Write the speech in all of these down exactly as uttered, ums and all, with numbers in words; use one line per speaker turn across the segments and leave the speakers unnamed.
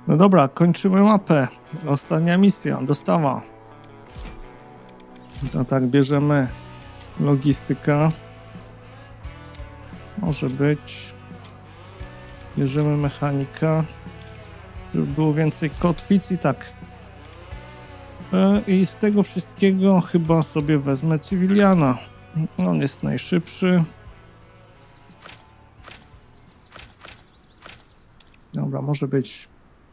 No dobra, kończymy mapę. Ostatnia misja, dostawa. No tak, bierzemy logistyka. Może być. Bierzemy mechanika. Żeby było więcej kotwic i tak. E, I z tego wszystkiego chyba sobie wezmę cywiliana. On jest najszybszy. Dobra, może być.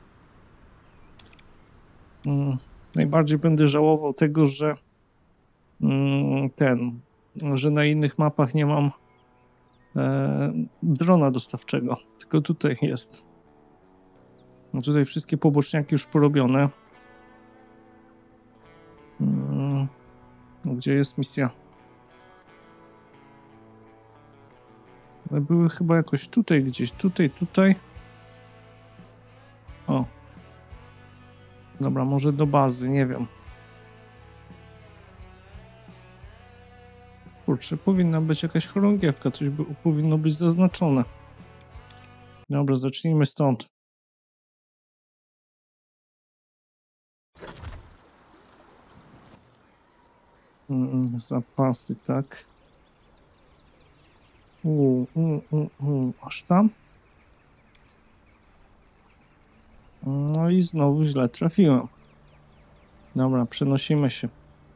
Mm, najbardziej będę żałował tego, że mm, ten, że na innych mapach nie mam e, drona dostawczego. Tylko tutaj jest. No tutaj wszystkie poboczniaki już porobione. Mm, gdzie jest misja? Ale były chyba jakoś tutaj gdzieś. Tutaj, tutaj. O. Dobra, może do bazy, nie wiem. Kurczę, powinna być jakaś chorągiewka, coś by, powinno być zaznaczone. Dobra, zacznijmy stąd. Mm, zapasy, tak. U, u, u, u, aż tam? No i znowu źle trafiłem. Dobra, przenosimy się.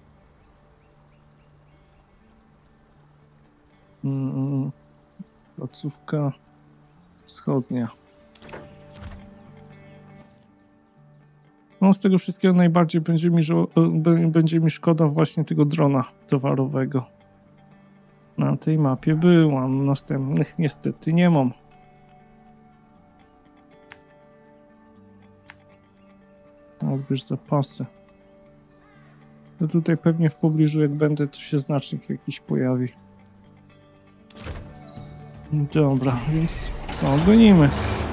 Mm, placówka wschodnia. No z tego wszystkiego najbardziej będzie mi, będzie mi szkoda właśnie tego drona towarowego. Na tej mapie byłam, następnych niestety nie mam. Odbierz zapasy. No tutaj pewnie w pobliżu jak będę, to się znacznik jakiś pojawi. Dobra, więc co, gonimy.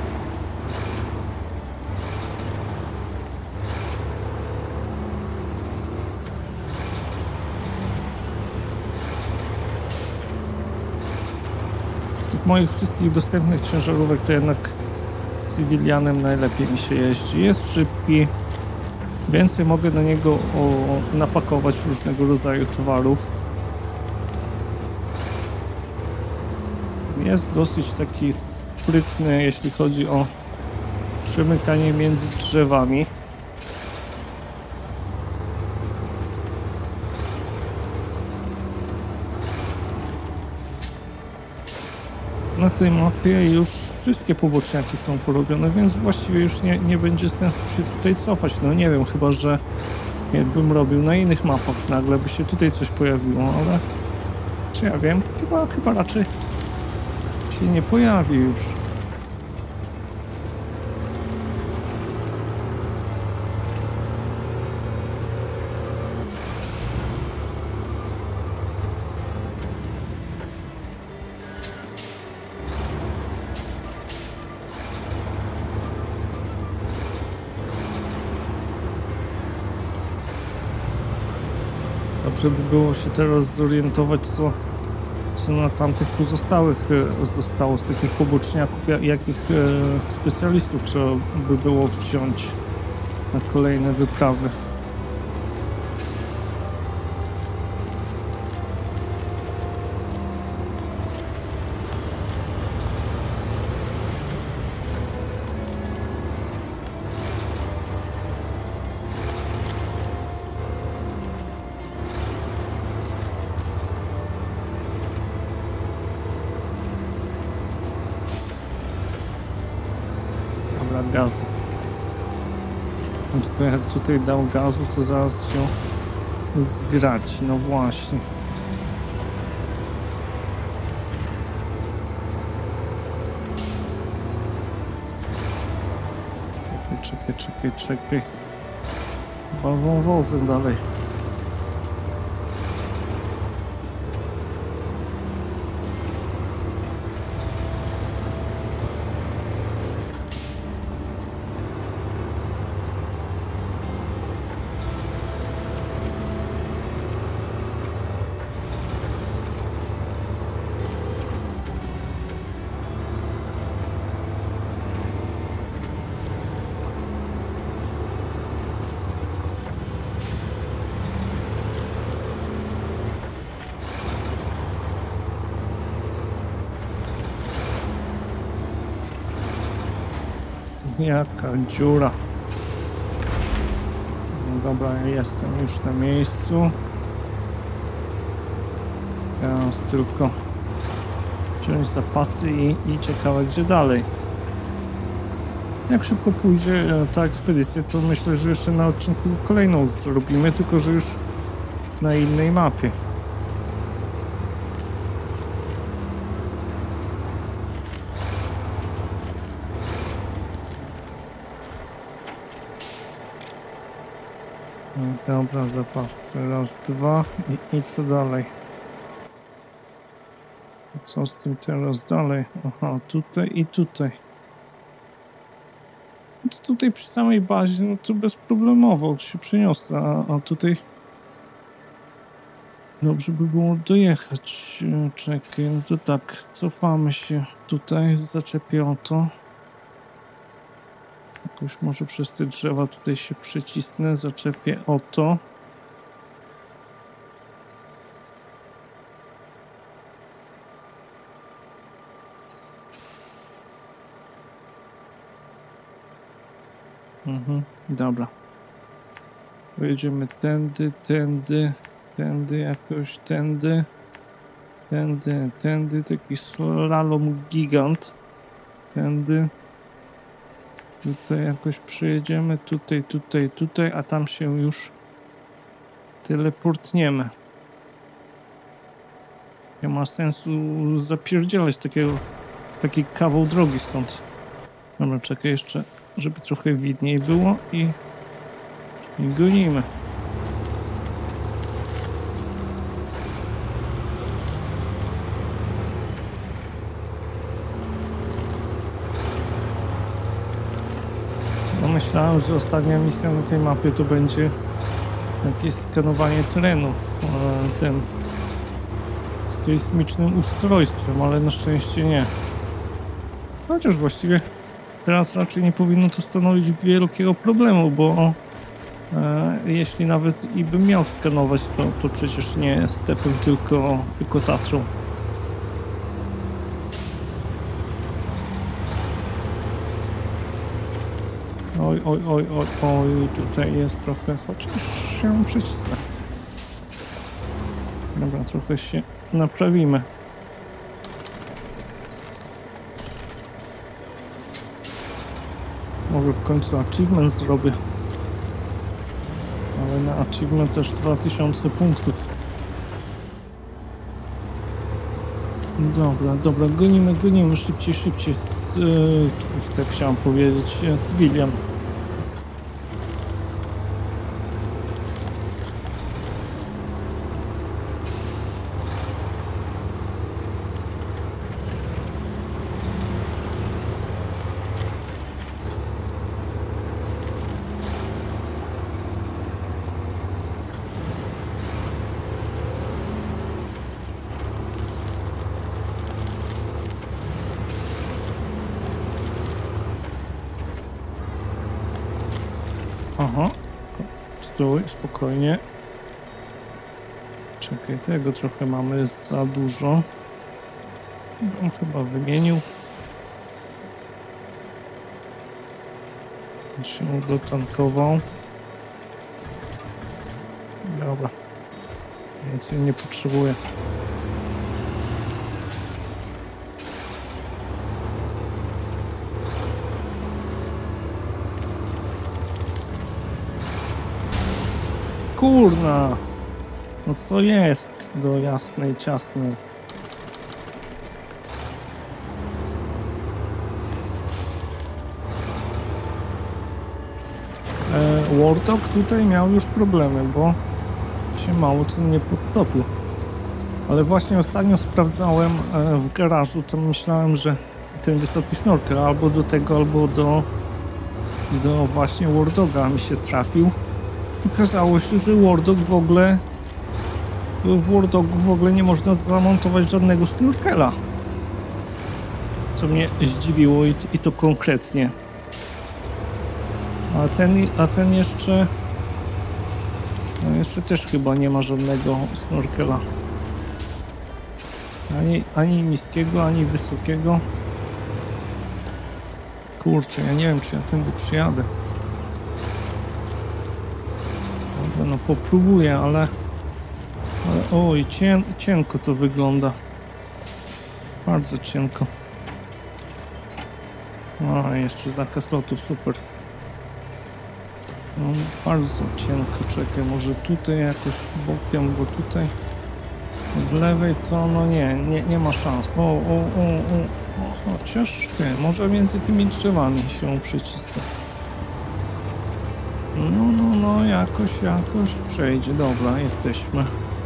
Z tych moich wszystkich dostępnych ciężarówek to jednak cywilianem najlepiej mi się jeździ. Jest szybki, więcej mogę do niego o, napakować różnego rodzaju towarów. Jest dosyć taki sprytny, jeśli chodzi o przemykanie między drzewami. Na tej mapie już wszystkie poboczniaki są porobione, więc właściwie już nie, nie będzie sensu się tutaj cofać. No nie wiem, chyba że jakbym robił na innych mapach, nagle by się tutaj coś pojawiło, ale czy ja wiem? Chyba, chyba raczej się nie pojawi już. Dobrze by było się teraz zorientować, co, co na tamtych pozostałych e, zostało z takich poboczniaków, jak, jakich e, specjalistów trzeba by było wziąć na kolejne wyprawy. Gazu. Tylko jak tutaj dał gazu, to zaraz się zgrać. No właśnie. Czekaj, czekaj, czekaj, czekaj. Chyba wąwozem dalej. Jaka dziura. No dobra, ja jestem już na miejscu. Teraz tylko wziąć zapasy i, i ciekawe gdzie dalej. Jak szybko pójdzie ta ekspedycja, to myślę, że jeszcze na odcinku kolejną zrobimy, tylko że już na innej mapie. Dobra, zapasy. Raz, dwa i, i co dalej? Co z tym teraz dalej? Aha, tutaj i tutaj. To tutaj przy samej bazie, no to bezproblemowo się przeniosę, a, a tutaj dobrze by było dojechać. Czekaj, no to tak, cofamy się tutaj, zaczepię o to. Jakoś może przez te drzewa tutaj się przycisnę, zaczepię o to. Mhm, dobra. Pojedziemy tędy, tędy, tędy jakoś, tędy, tędy, tędy, taki slalom gigant, tędy. Tutaj jakoś przyjedziemy, tutaj, tutaj, tutaj, a tam się już teleportniemy. Nie ma sensu zapierdzielać takiego, taki kawał drogi stąd. Dobra, czekaj jeszcze, żeby trochę widniej było i, i gonimy. No myślałem, że ostatnia misja na tej mapie to będzie jakieś skanowanie terenu e, tym sejsmicznym ustrojstwem, ale na szczęście nie. Chociaż właściwie teraz raczej nie powinno to stanowić wielkiego problemu, bo e, jeśli nawet i bym miał skanować, to, to przecież nie stepem, tylko, tylko Tatrą. Oj, oj, oj, oj, oj, tutaj jest trochę, chociaż się przycisnę. Dobra, trochę się naprawimy. Może w końcu achievement zrobię. Ale na achievement też dwa tysiące punktów. Dobra, dobra, gonimy, gonimy, szybciej, szybciej. Yy, Twustek chciałem powiedzieć, cywilian. Aha, stój, spokojnie. Czekaj, tego trochę mamy za dużo. On chyba wymienił. Ten się dotankował. Dobra. Więcej nie potrzebuję. Kurna! No co jest do jasnej, ciasnej? E, Warthog tutaj miał już problemy, bo się mało co nie podtopił. Ale właśnie ostatnio sprawdzałem e, w garażu, to myślałem, że ten wysoki snorkel albo do tego, albo do, do właśnie Warthoga mi się trafił. Okazało się, że Warthog w ogóle w Warthogu w ogóle nie można zamontować żadnego snorkela. Co mnie zdziwiło i, i to konkretnie. A ten, a ten jeszcze no jeszcze też chyba nie ma żadnego snorkela. Ani, ani niskiego, ani wysokiego. Kurczę, ja nie wiem, czy ja tędy przyjadę. Dobra, no popróbuję, ale... ale oj, cien, cienko to wygląda. Bardzo cienko. A, jeszcze zakaz lotów, super. No, bardzo cienko, czekaj, może tutaj jakoś bokiem, bo tutaj od lewej to no nie, nie, nie ma szans. O, o, o, o, o chociaż ty, może między tymi drzewami się przycisnę. No, no, no, jakoś, jakoś przejdzie, dobra, jesteśmy.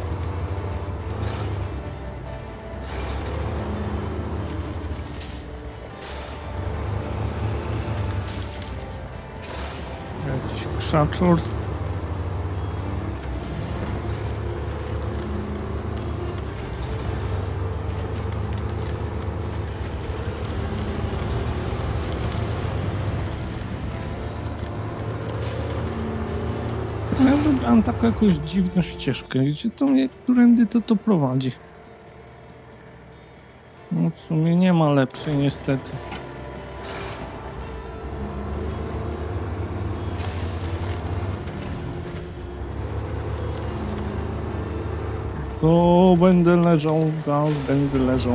Jakiś krzaczor. Ja wybrałem taką jakąś dziwną ścieżkę, gdzie to mnie, którędy to to prowadzi. No w sumie nie ma lepszej niestety. O, będę leżał, zaraz będę leżał.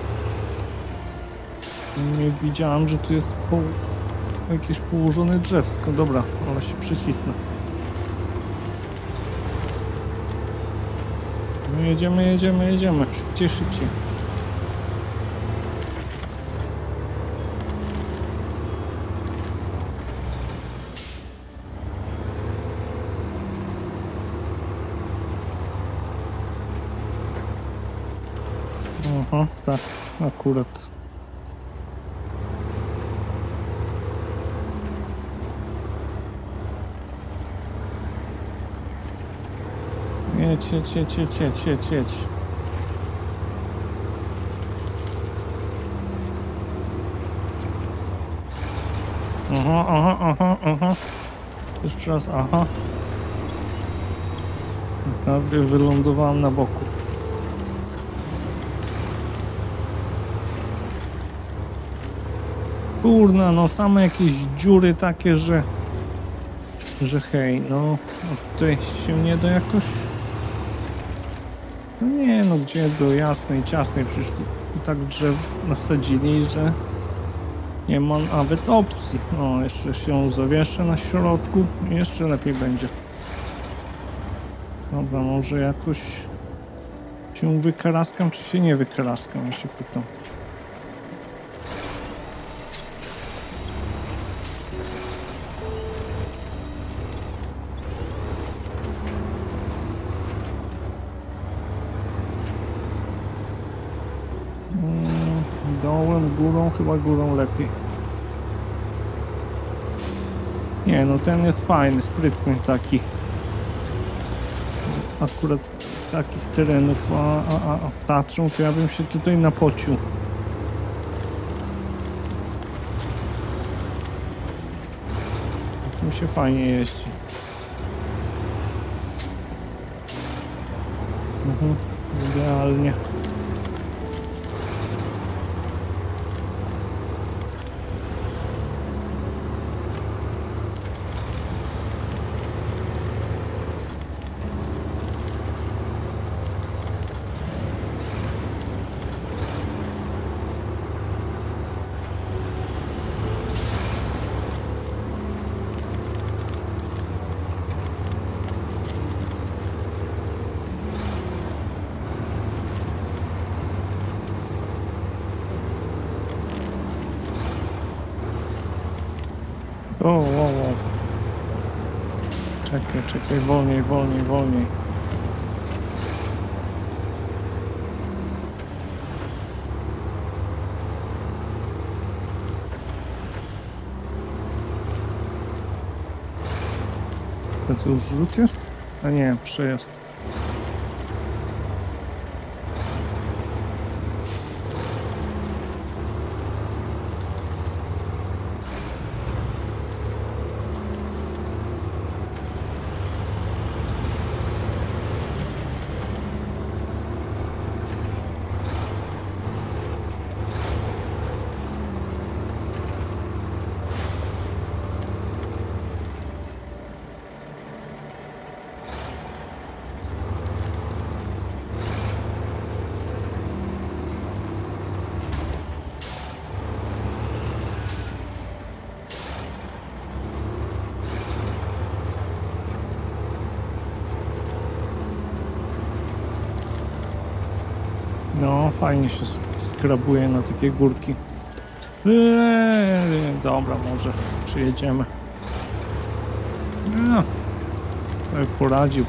Nie widziałem, że tu jest po... jakieś położone drzewsko. Dobra, ale się przycisnę. No jedziemy, jedziemy, jedziemy. Szybciej, szybciej. Aha, tak, akurat. Jedź, jedź, jedź, jedź, jedź, jedź, jedź. Aha, aha, aha, aha. Jeszcze raz, aha. Prawie wylądowałem na boku. Kurna, no same jakieś dziury takie, że... że hej, no... A tutaj się nie da jakoś... No nie, no gdzie do jasnej, ciasnej, przecież tu, tu tak drzew nasadzili, że... nie ma nawet opcji. No, jeszcze się zawieszę na środku i jeszcze lepiej będzie. Dobra, może jakoś... się wykaraskam, czy się nie wykaraskam, ja się pytam. Dołem, górą, chyba górą lepiej. Nie, no ten jest fajny, sprytny taki. Akurat takich terenów, a, a, a Tatrą to ja bym się tutaj napocił. Tym się fajnie jeździ. Mhm, idealnie. O, o, o. Czekaj, czekaj, wolniej, wolniej, wolniej. To tu już rzut jest? A nie, przejazd. No, fajnie się skrabuje na takie górki. Eee, dobra, może przyjedziemy. No, sobie poradził.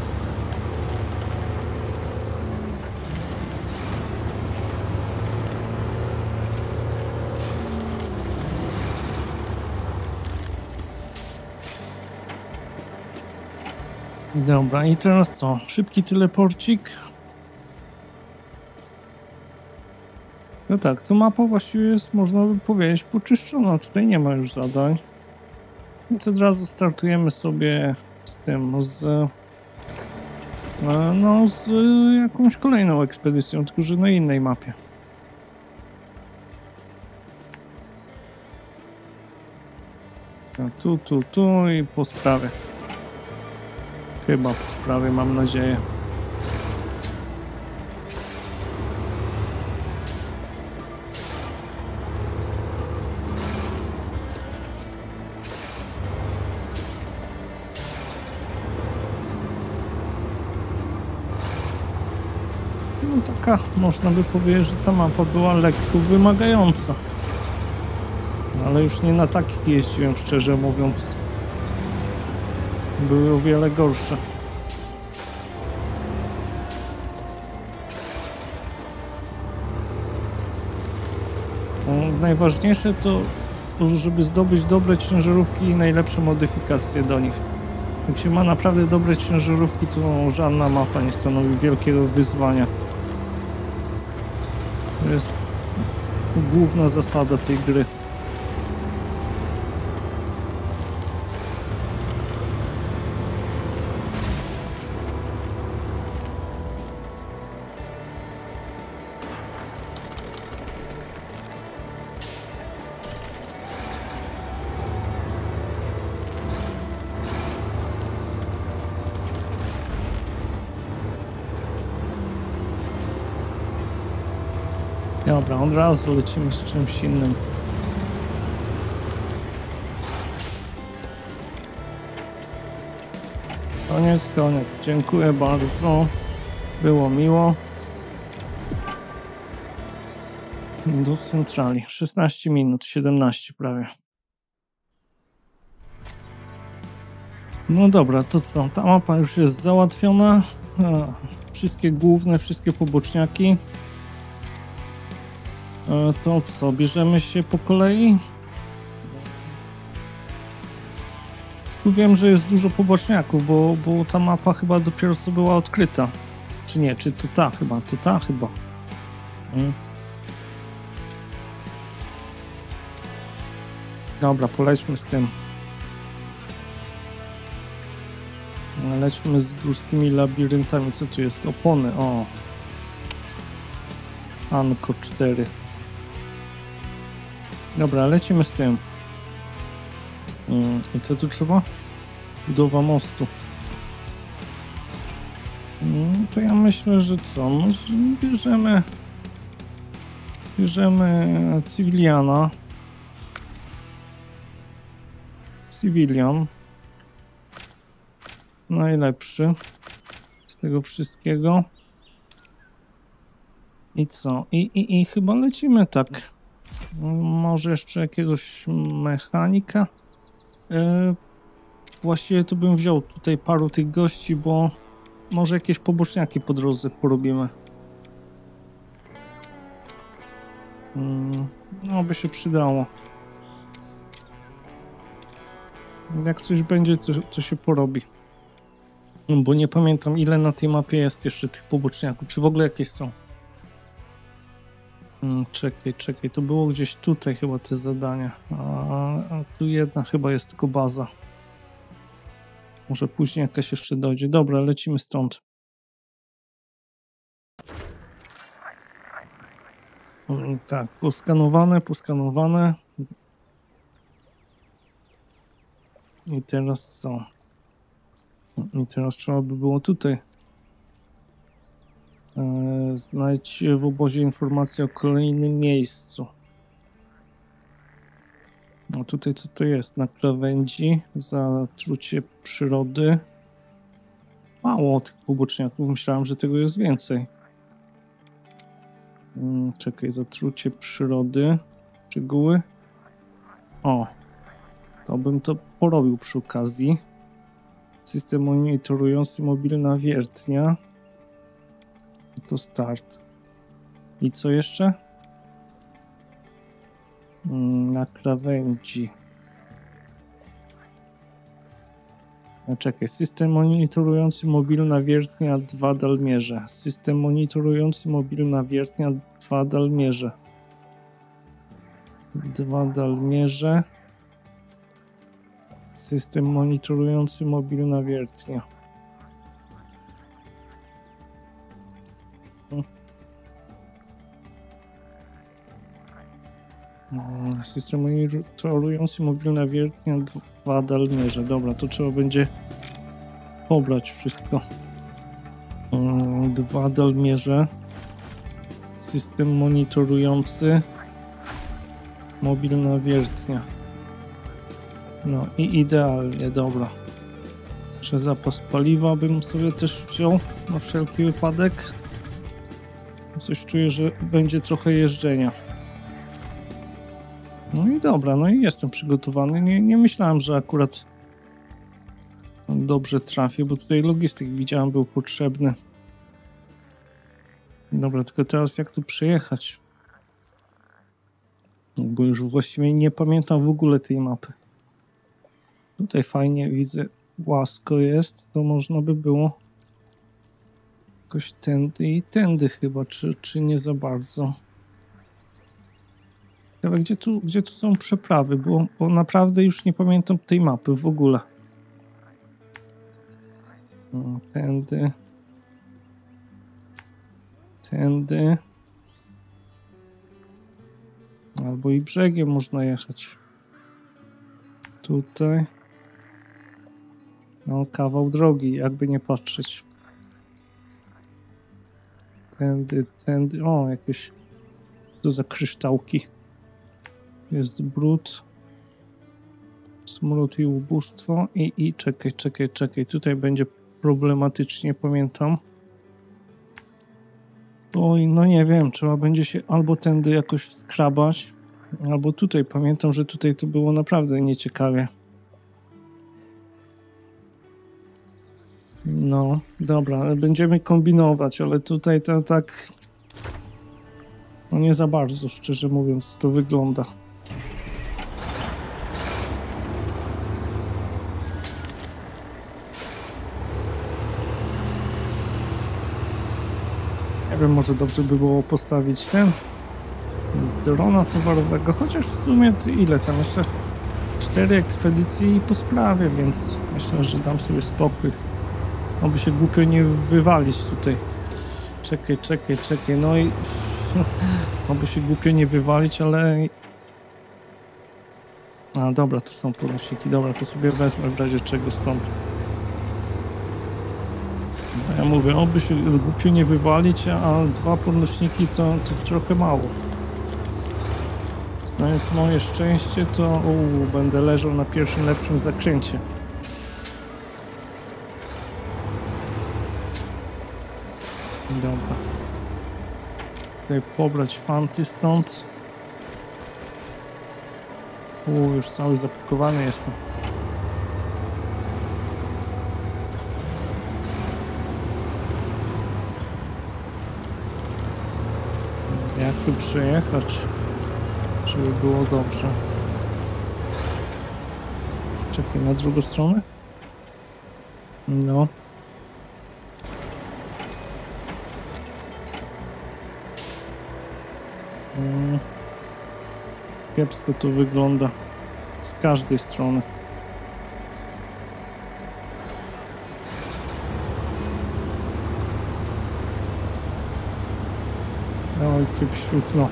Dobra, i teraz co? Szybki teleporcik. No tak, to mapa właściwie jest, można by powiedzieć, poczyszczona. Tutaj nie ma już zadań. Więc od razu startujemy sobie z tym, z... No, z jakąś kolejną ekspedycją, tylko że na innej mapie. No, tu, tu, tu i po sprawie. Chyba po sprawie, mam nadzieję. No taka, można by powiedzieć, że ta mapa była lekko wymagająca. Ale już nie na takich jeździłem, szczerze mówiąc. Były o wiele gorsze. No, najważniejsze to, to, żeby zdobyć dobre ciężarówki i najlepsze modyfikacje do nich. Jak się ma naprawdę dobre ciężarówki, to żadna mapa nie stanowi wielkiego wyzwania. To jest główna zasada tej gry. Dobra, od razu lecimy z czymś innym. Koniec, koniec. Dziękuję bardzo. Było miło. Do centrali. szesnaście minut, siedemnaście prawie. No dobra, to co? Ta mapa już jest załatwiona. Wszystkie główne, wszystkie poboczniaki. To co, bierzemy się po kolei? Tu wiem, że jest dużo poboczniaków, bo, bo ta mapa chyba dopiero co była odkryta. Czy nie? Czy to ta chyba? To ta chyba. Hmm. Dobra, polećmy z tym. Lećmy z górskimi labiryntami. Co tu jest? Opony, o. Anko cztery. Dobra, lecimy z tym. I co tu trzeba? Budowa mostu. To ja myślę, że co? No, bierzemy... Bierzemy cywiliana. Civilian. Najlepszy z tego wszystkiego. I co? I, i, i chyba lecimy tak. Może jeszcze jakiegoś mechanika? Yy, właściwie to bym wziął tutaj paru tych gości, bo może jakieś poboczniaki po drodze porobimy. Yy, no by się przydało. Jak coś będzie, to, to się porobi. No, bo nie pamiętam, ile na tej mapie jest jeszcze tych poboczniaków. Czy w ogóle jakieś są? Hmm, czekaj, czekaj, to było gdzieś tutaj chyba te zadania, a, a tu jedna chyba jest tylko baza. Może później jakaś jeszcze dojdzie. Dobra, lecimy stąd. Hmm, tak, poskanowane, poskanowane. I teraz co? I teraz trzeba by było tutaj. Znajdź w obozie informację o kolejnym miejscu. No tutaj co to jest? Na krawędzi, zatrucie przyrody. Mało tych poboczniaków, myślałem, że tego jest więcej. Hmm, czekaj, zatrucie przyrody. Szczegóły. O, to bym to porobił przy okazji. System monitorujący mobilna wiertnia. To start. I co jeszcze? Hmm, na krawędzi. Czekaj, system monitorujący mobilna wiertnia dwa dalmierze. System monitorujący mobilna wiertnia dwa dalmierze. dwa dalmierze. System monitorujący mobilna wiertnia. System monitorujący mobilna wiertnia dwa dalmierze. Dobra, to trzeba będzie pobrać wszystko. Dwa dalmierze. System monitorujący mobilna wiertnia. No i idealnie, dobra. Że zapas paliwa bym sobie też wziął na wszelki wypadek. Coś czuję, że będzie trochę jeżdżenia. No i dobra, no i jestem przygotowany. Nie, nie myślałem, że akurat dobrze trafię, bo tutaj logistyk widziałem był potrzebny. Dobra, tylko teraz jak tu przejechać? Bo już właściwie nie pamiętam w ogóle tej mapy. Tutaj fajnie widzę, łasko jest, to można by było jakoś tędy i tędy chyba, czy, czy nie za bardzo. Ale gdzie tu, gdzie tu są przeprawy, bo, bo naprawdę już nie pamiętam tej mapy w ogóle. O, tędy. Tędy. Albo i brzegiem można jechać. Tutaj. No, kawał drogi, jakby nie patrzeć. Tędy, tędy. O, jakieś... To za kryształki. Jest brud. Smród i ubóstwo. I, i czekaj, czekaj, czekaj. Tutaj będzie problematycznie, pamiętam. Oj, no nie wiem, trzeba będzie się albo tędy jakoś wskrabać, albo tutaj. Pamiętam, że tutaj to było naprawdę nieciekawie. No, dobra, będziemy kombinować, ale tutaj to tak... No nie za bardzo, szczerze mówiąc, to wygląda. Nie wiem, może dobrze by było postawić ten drona towarowego, chociaż w sumie ile tam jeszcze cztery ekspedycje i po sprawie, więc myślę, że dam sobie spokój. Aby się głupio nie wywalić tutaj. Czekaj, czekaj, czekaj, no i aby się głupio nie wywalić, ale... A dobra, tu są podnośniki, dobra, to sobie wezmę w razie czego stąd. Ja mówię, oby się głupio nie wywalić, a dwa podnośniki to, to trochę mało. Znając moje szczęście, to uu, będę leżał na pierwszym lepszym zakręcie. Dobra. Tutaj pobrać fanty stąd. Uuu, już cały zapakowany jestem. Jak tu przejechać, żeby było dobrze? Czekaj, na drugą stronę? No. Hmm. Kiepsko to wygląda. Z każdej strony. Oj, kiepsiuchno.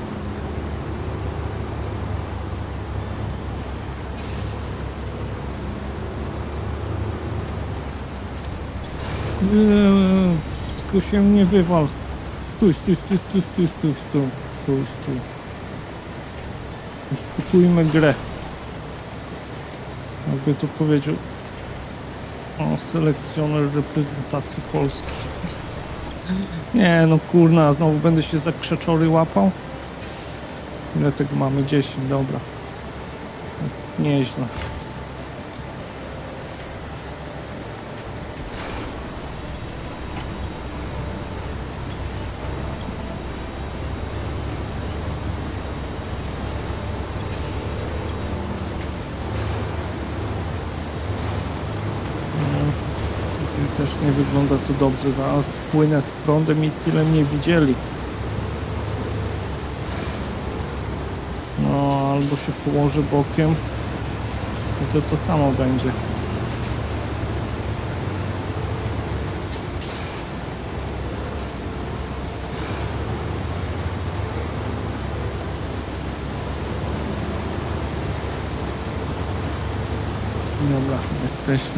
Eee, tylko się nie wywal. Stój, stój, stój, stój, stój, stój, stój, stój, stój. Uspokójmy grę. Jakby to powiedział o selekcjoner reprezentacji Polski. Nie no kurna, znowu będę się za krzeczory łapał. Ile tego mamy? dziesięć, dobra. Jest nieźle. Też nie wygląda to dobrze. Zaraz płynę z prądem i tyle mnie widzieli. No, albo się położę bokiem i to to samo będzie. Dobra, jesteśmy.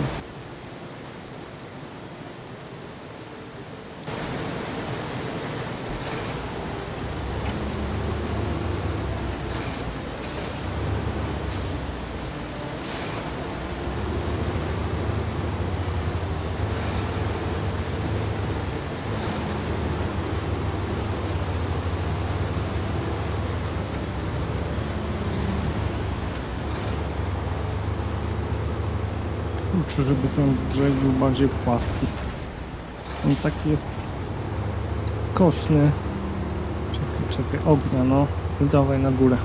Kurczę, żeby ten brzeg był bardziej płaski. On taki jest skośny. Czekaj, czekaj, ognia, no. I dawaj na górę.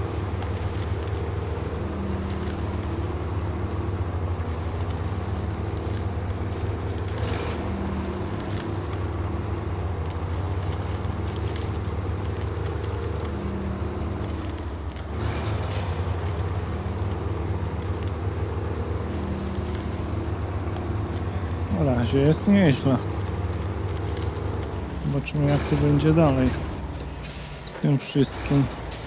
Na razie jest nieźle. Zobaczymy, jak to będzie dalej z tym wszystkim.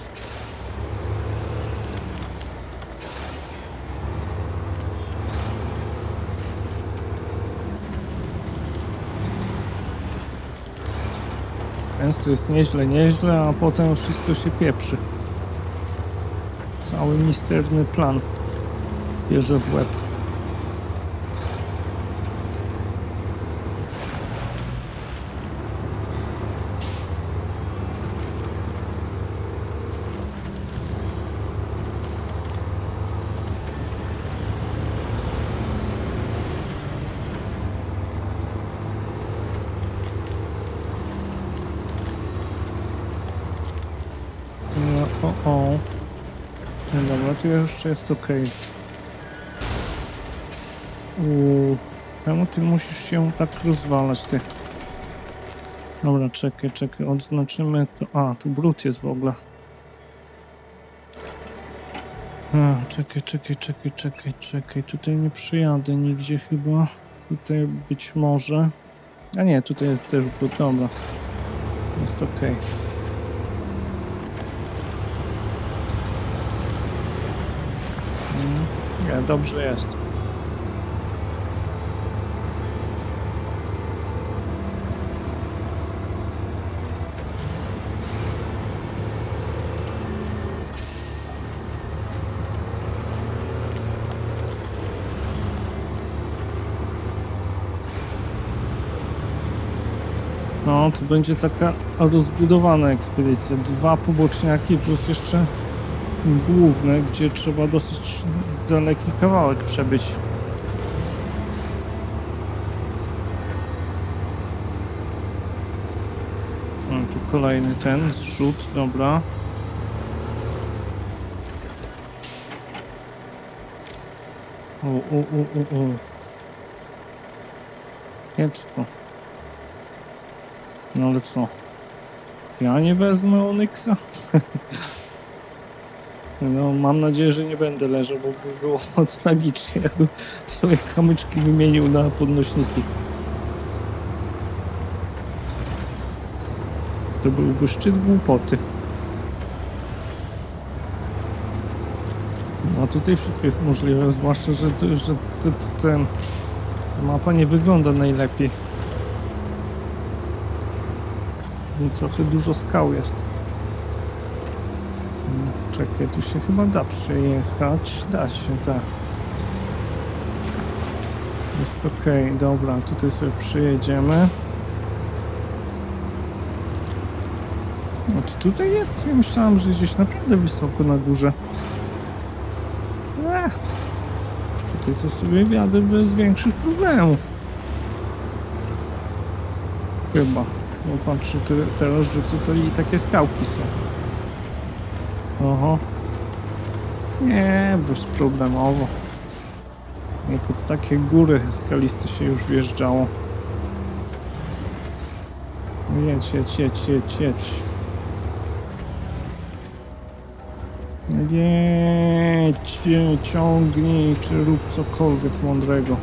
Często jest nieźle, nieźle, a potem wszystko się pieprzy. Cały misterny plan bierze w łeb. No, o, o. No dobra, tu jeszcze jest ok. Uuu, czemu ty musisz się tak rozwalać, ty? Dobra, czekaj, czekaj, odznaczymy to. A, tu brud jest w ogóle. A, czekaj, czekaj, czekaj, czekaj, czekaj. Tutaj nie przyjadę nigdzie chyba. Tutaj być może. A nie, tutaj jest też brud, dobra. Jest ok. Nie, dobrze jest. No, to będzie taka rozbudowana ekspedycja. Dwa poboczniaki plus jeszcze główne, gdzie trzeba dosyć daleki kawałek przebyć. No, tu kolejny ten zrzut, dobra. O, o, o, o, o. Kiepsko. No ale co? Ja nie wezmę Onyxa? No, mam nadzieję, że nie będę leżał, bo by było tragicznie, jakbym sobie kamyczki wymienił na podnośniki. To byłby szczyt głupoty. A tutaj wszystko jest możliwe, zwłaszcza, że, że ten, ten mapa nie wygląda najlepiej. Trochę dużo skał jest. Czekaj, tu się chyba da przejechać. Da się, tak. Jest ok, dobra, tutaj sobie przyjedziemy. No to tutaj jest? Ja myślałem, że gdzieś naprawdę wysoko na górze. Ech. Tutaj to sobie wjadę bez większych problemów. Chyba. No patrzę te, teraz, że tutaj takie skałki są. Oho. Nie, bezproblemowo. Nie pod takie góry skaliste się już wjeżdżało. Jedź, jedź, jedź, jedź, jedź. Jedź, ciągnij, czy rób cokolwiek mądrego.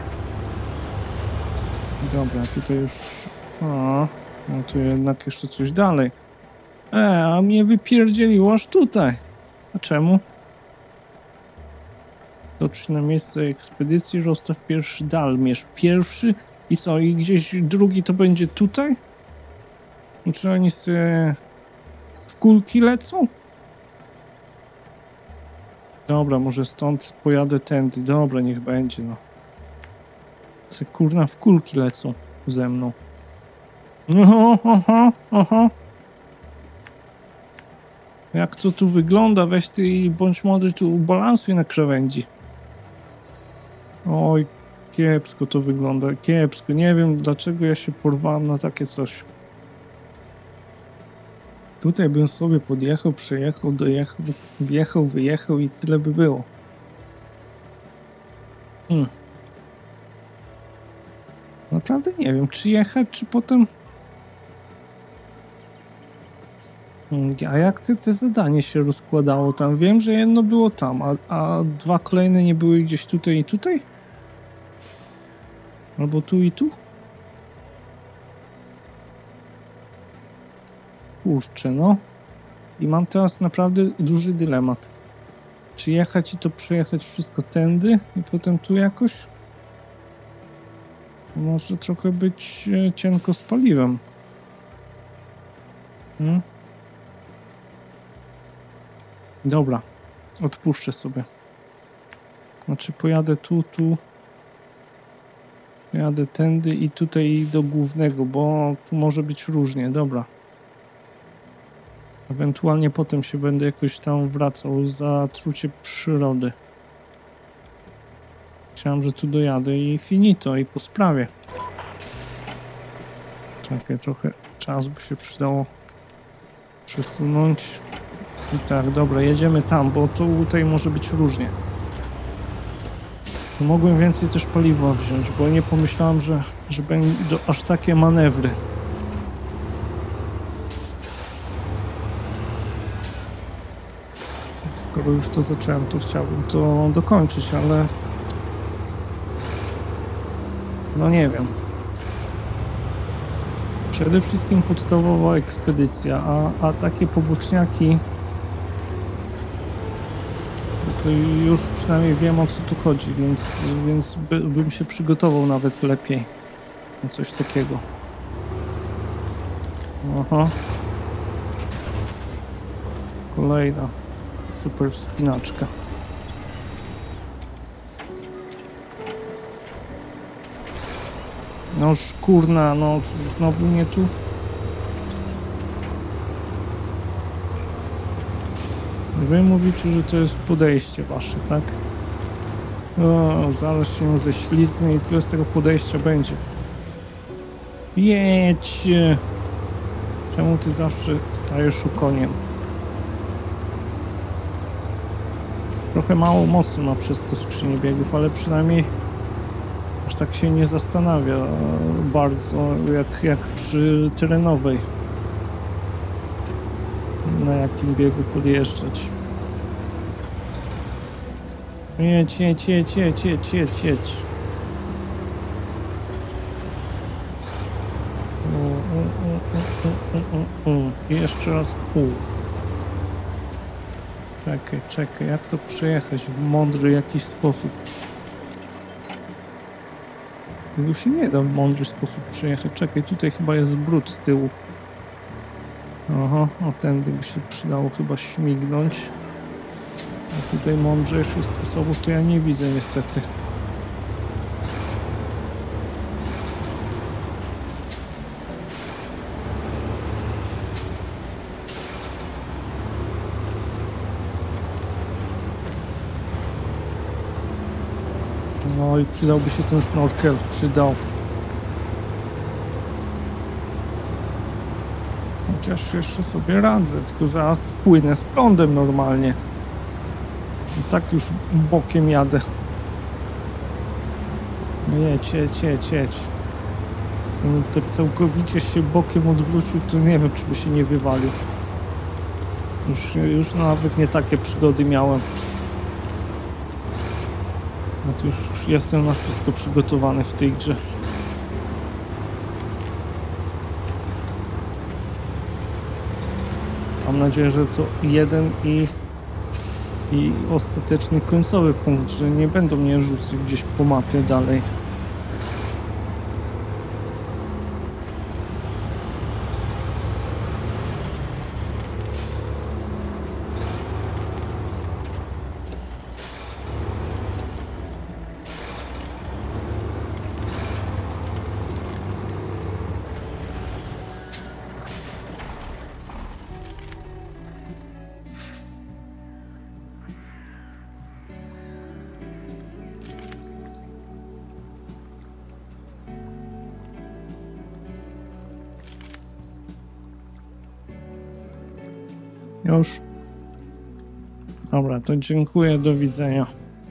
Dobra, tutaj już... A, no tu jednak jeszcze coś dalej. E, a mnie wypierdzieliło aż tutaj. A czemu? Docz na miejsce ekspedycji, rozstaw pierwszy dalmierz. Pierwszy i co? I gdzieś drugi to będzie tutaj? Czy oni sobie w kulki lecą? Dobra, może stąd pojadę tędy. Dobra, niech będzie, no. Se kurna w kulki lecą ze mną. Oho, oho, oho. Jak to tu wygląda? Weź ty i bądź młody, tu balansuj na krawędzi. Oj, kiepsko to wygląda, kiepsko. Nie wiem, dlaczego ja się porwałem na takie coś. Tutaj bym sobie podjechał, przejechał, dojechał, wjechał, wyjechał i tyle by było. Hmm. Naprawdę nie wiem, czy jechać, czy potem... Hmm. A jak te, te zadanie się rozkładało tam? Wiem, że jedno było tam, a, a dwa kolejne nie były gdzieś tutaj i tutaj? Albo tu i tu? Kurczę, no. I mam teraz naprawdę duży dylemat. Czy jechać i to przejechać wszystko tędy i potem tu jakoś? Może trochę być e, cienko z paliwem. Hmm? Dobra. Odpuszczę sobie. Znaczy pojadę tu, tu. Jadę tędy i tutaj do głównego, bo tu może być różnie. Dobra. Ewentualnie potem się będę jakoś tam wracał za trucie przyrody. Chciałem, że tu dojadę i finito, i po sprawie. Czekaj, trochę czas by się przydało przesunąć. I tak, dobra, jedziemy tam, bo tutaj może być różnie. To mogłem więcej też paliwa wziąć, bo nie pomyślałem, że, że będą aż takie manewry. Skoro już to zacząłem, to chciałbym to dokończyć, ale... No nie wiem. Przede wszystkim podstawowa ekspedycja, a, a takie poboczniaki... To już przynajmniej wiem, o co tu chodzi, więc, więc by, bym się przygotował nawet lepiej na coś takiego. Aha. Kolejna super wspinaczka. No szkurna, no znowu nie tu. Wy mówicie, że to jest podejście wasze, tak? O, zaraz się ześlizgnę i tyle z tego podejścia będzie. Jedź! Czemu ty zawsze stajesz u koniem? Trochę mało mocy ma przez to skrzynię biegów, ale przynajmniej aż tak się nie zastanawia bardzo, jak, jak przy terenowej. Na jakim biegu podjeżdżać. Jedź, jedź, jedź, jedź, jedź, jedź, jedź. U, u, u, u, u, u, u. I jeszcze raz u. Czekaj, czekaj, jak to przejechać w mądry jakiś sposób? Tego się nie da w mądry sposób przejechać. Czekaj, tutaj chyba jest brud z tyłu. Aha, o tędy by się przydało chyba śmignąć. A tutaj mądrzejszych sposobów to ja nie widzę niestety. No i przydałby się ten snorkel, przydał. Chociaż jeszcze sobie radzę, tylko zaraz płynę z prądem normalnie. I tak już bokiem jadę. No jedź, jedź, jedź, jedź. No tak całkowicie się bokiem odwrócił, to nie wiem, czy by się nie wywalił. Już, już nawet nie takie przygody miałem. No to już, już jestem na wszystko przygotowany w tej grze. Mam nadzieję, że to jeden i, i ostateczny końcowy punkt, że nie będą mnie rzucać gdzieś po mapie dalej. Już. Dobra, to dziękuję, do widzenia.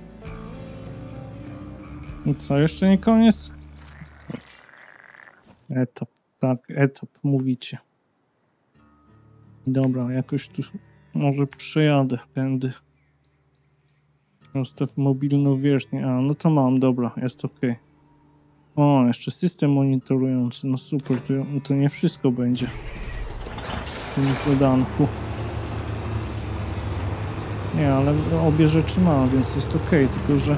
I co, jeszcze nie koniec? Etap, tak, etap mówicie. Dobra, jakoś tu może przejadę tędy. Ustaw mobilną wierzchnię. A, no to mam, dobra, jest ok. O, jeszcze system monitorujący, no super, to, to nie wszystko będzie w tym zadanku. Nie, ale obie rzeczy mam, więc jest ok, tylko że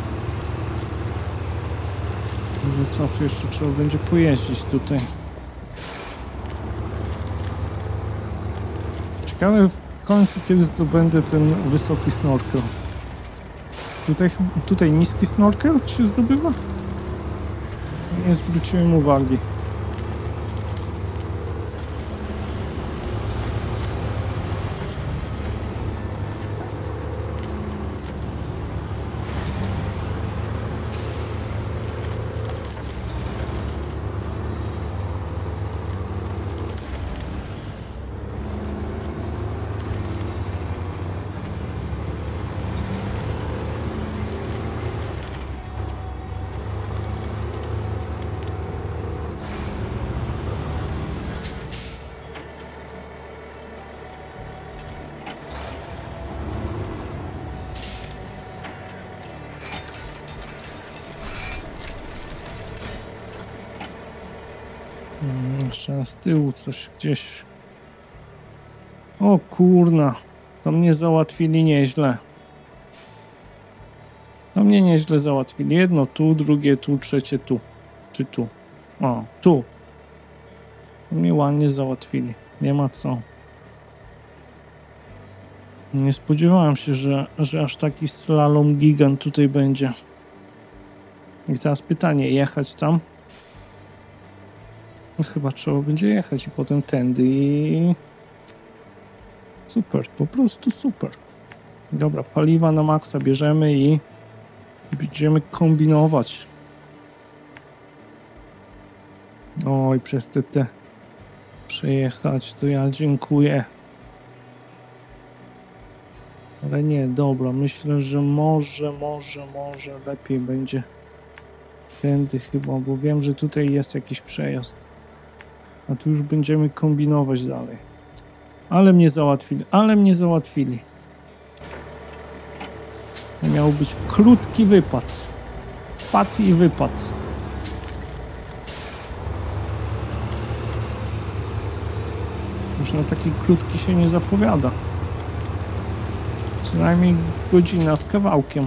może trochę jeszcze trzeba będzie pojeździć tutaj. Ciekawe w końcu, kiedy zdobędę ten wysoki snorkel. Tutaj, tutaj niski snorkel się zdobywa? Nie zwróciłem uwagi. Jeszcze z tyłu coś gdzieś. O kurna, to mnie załatwili nieźle. To mnie nieźle załatwili. Jedno tu, drugie tu, trzecie tu. Czy tu? O, tu. To mnie ładnie załatwili. Nie ma co. Nie spodziewałem się, że, że aż taki slalom gigant tutaj będzie. I teraz pytanie, jechać tam? No chyba trzeba będzie jechać i potem tędy i... Super, po prostu super. Dobra, paliwa na maksa bierzemy i będziemy kombinować. Oj, przez te, te przejechać, to ja dziękuję. Ale nie, dobra, myślę, że może, może, może lepiej będzie tędy chyba, bo wiem, że tutaj jest jakiś przejazd. A tu już będziemy kombinować dalej. Ale mnie załatwili, ale mnie załatwili. To miał być krótki wypad. Wpad i wypad. Już na taki krótki się nie zapowiada. Przynajmniej godzina z kawałkiem.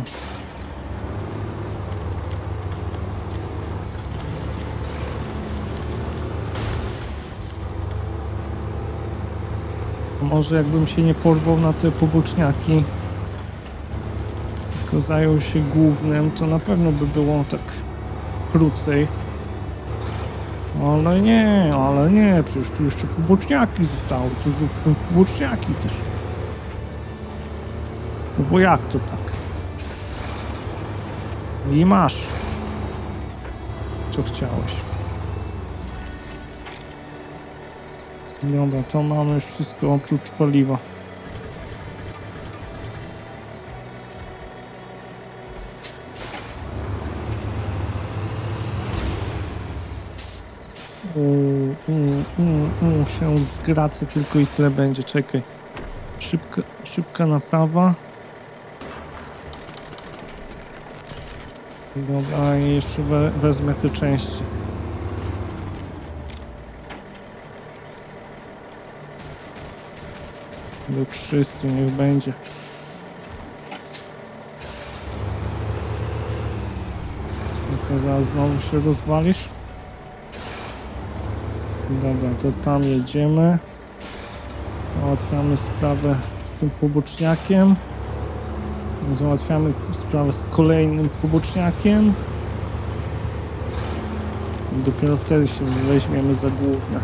Może jakbym się nie porwał na te poboczniaki, tylko zajął się głównym, to na pewno by było tak krócej. Ale nie, ale nie, przecież tu jeszcze poboczniaki zostały, to zróbmy poboczniaki też. No bo jak to tak? I masz. Co chciałeś. Dobra, to mamy już wszystko oprócz paliwa. Uuu, uuu, uuu, uuu, się zgracę tylko i tyle będzie, czekaj. Szybka, szybka naprawa. Dobra, i jeszcze we, wezmę te części. Do trzystu niech będzie. I co, zaraz znowu się rozwalisz? Dobra, to tam jedziemy. Załatwiamy sprawę z tym poboczniakiem. Załatwiamy sprawę z kolejnym poboczniakiem. I dopiero wtedy się weźmiemy za główne.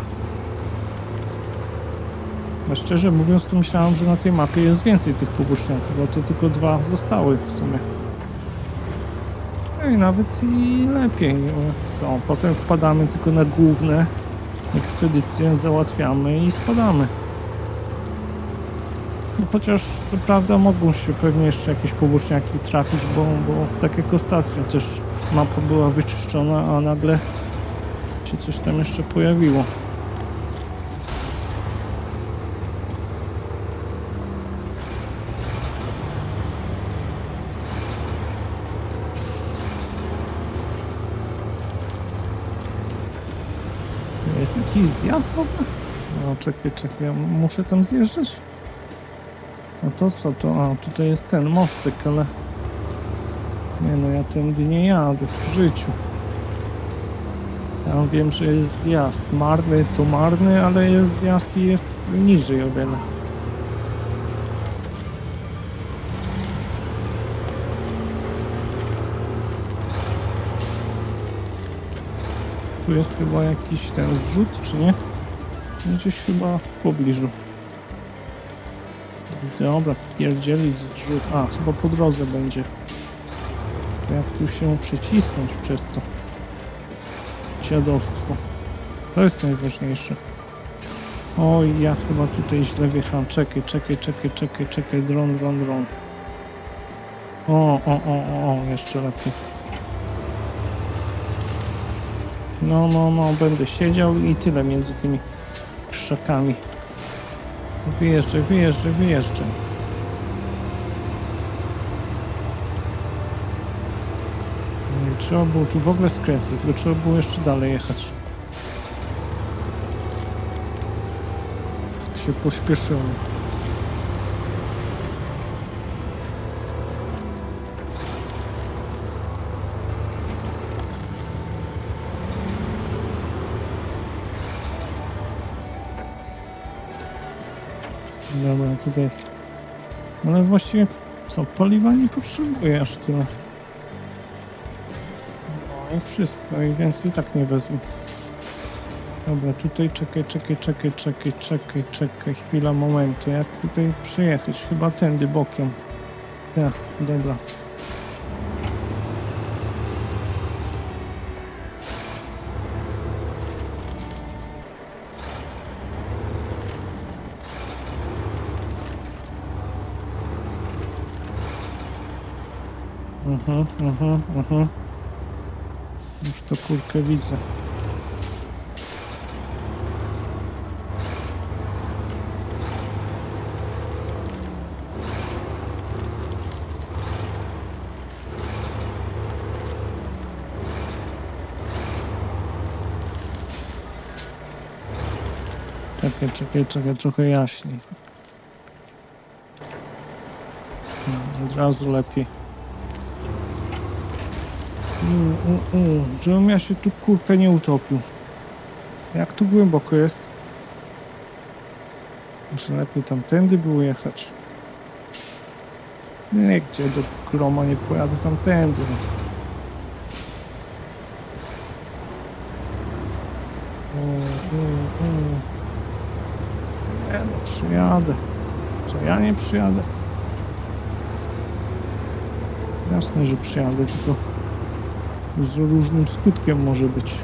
A szczerze mówiąc, to myślałem, że na tej mapie jest więcej tych poboczniaków, bo to tylko dwa zostały w sumie. No i nawet i lepiej. Co, potem wpadamy tylko na główne ekspedycje, załatwiamy i spadamy. No chociaż co prawda mogą się pewnie jeszcze jakieś poboczniaki trafić, bo, bo tak jak ostatnio też mapa była wyczyszczona, a nagle się coś tam jeszcze pojawiło. Jest jakiś zjazd w ogóle? No czekaj, czekaj, ja muszę tam zjeżdżać? No to co to? A, tutaj jest ten mostek, ale... Nie no, ja tędy nie jadę w życiu. Ja wiem, że jest zjazd. Marny to marny, ale jest zjazd i jest niżej o wiele. Tu jest chyba jakiś ten zrzut, czy nie? Gdzieś chyba w pobliżu. Dobra, pierdzielić zrzut. A, chyba po drodze będzie. Jak tu się przecisnąć przez to dziadostwo. To jest najważniejsze. Oj, ja chyba tutaj źle wjechałem. Czekaj, czekaj, czekaj, czekaj, czekaj. Dron, dron, dron. O, o, o, o, jeszcze lepiej. No, no, no, będę siedział i tyle między tymi krzakami. Wyjeżdżaj, wyjeżdżaj, wyjeżdżaj. Trzeba było tu w ogóle skręcać, tylko trzeba było jeszcze dalej jechać. Się pośpieszyłem. Dobra, tutaj... Ale właściwie co, paliwa nie potrzebuję aż tyle. No i wszystko, i więcej tak nie wezmę. Dobra, tutaj czekaj, czekaj, czekaj, czekaj, czekaj, czekaj, chwila momentu. Jak tutaj przejechać? Chyba tędy bokiem. Ja, dobra. Mhm, mhm, mhm. Już to kurkę widzę. Czekaj, czekaj, czekaj, trochę jaśniej. No, od razu lepiej. U, u, u. Żebym ja się tu kurkę nie utopił. Jak tu głęboko jest? Może lepiej tamtędy było jechać. Nie, gdzie do groma nie pojadę, tamtędy. U, u, u. Nie no, przyjadę. Co, ja nie przyjadę? Jasne, że przyjadę, tylko z różnym skutkiem może być.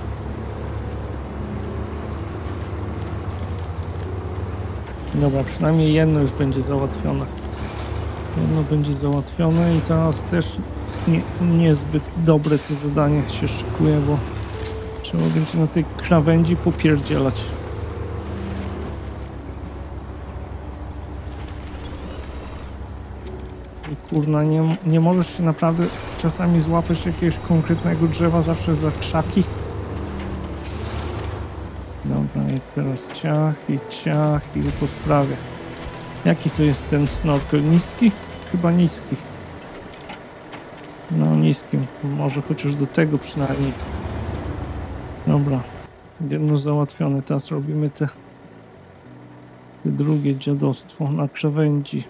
Dobra, przynajmniej jedno już będzie załatwione. Jedno będzie załatwione i teraz też nie, niezbyt dobre to zadanie się szykuje, bo trzeba będzie na tej krawędzi popierdzielać. I kurna, nie, nie możesz się naprawdę czasami złapać jakiegoś konkretnego drzewa, zawsze za krzaki. Dobra, i teraz ciach i ciach i po sprawie. Jaki to jest ten snorkel? Niski? Chyba niski. No niski, może chociaż do tego przynajmniej. Dobra, jedno załatwione, teraz robimy te, te drugie dziadostwo na krawędzi.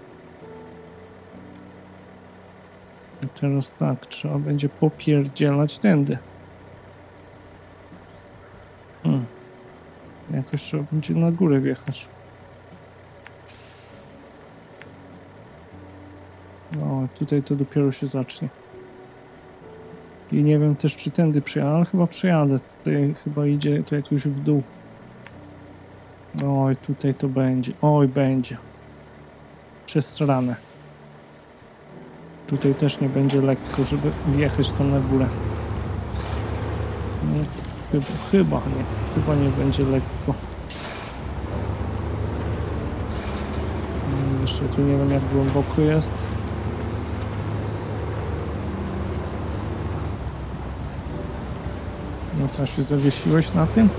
I teraz tak, trzeba będzie popierdzielać tędy. Hmm. Jakoś trzeba będzie na górę wjechać. No, tutaj to dopiero się zacznie. I nie wiem też, czy tędy przyjadę, ale chyba przyjadę. Tutaj chyba idzie to jakoś w dół. Oj, tutaj to będzie. Oj, będzie. Przesrane. Tutaj też nie będzie lekko, żeby wjechać tam na górę. No, chyba, chyba nie. Chyba nie będzie lekko. Jeszcze tu nie wiem, jak głęboko jest. No co, się zawiesiłeś na tym?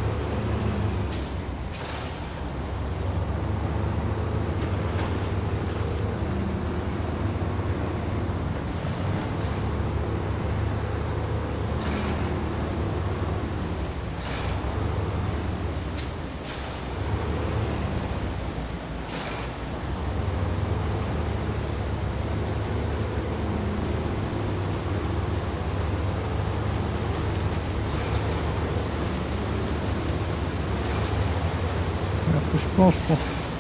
Jakoś poszło.